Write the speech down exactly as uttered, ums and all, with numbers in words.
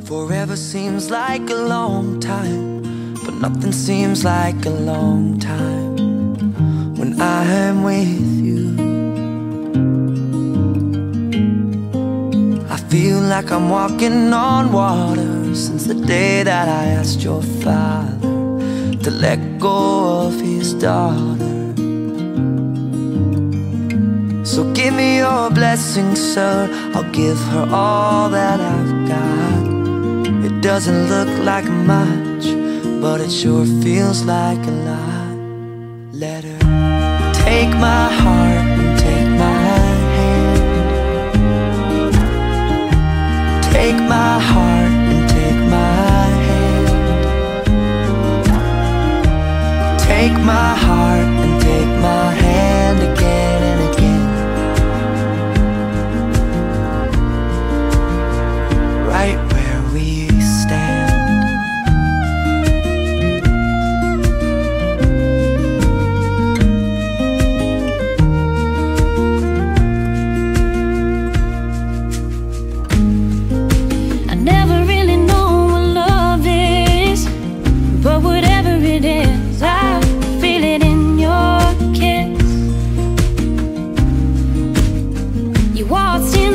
Forever seems like a long time, but nothing seems like a long time when I am with you. I feel like I'm walking on water since the day that I asked your father to let go of his daughter. So give me your blessing, sir, I'll give her all that I've got. It doesn't look like much, but it sure feels like a lot. Let her take my heart and take my hand. Take my heart and take my hand. Take my heart and take my hand again and again. Right where we stand. I never really know what love is, but whatever it is, I feel it in your kiss. You waltzed in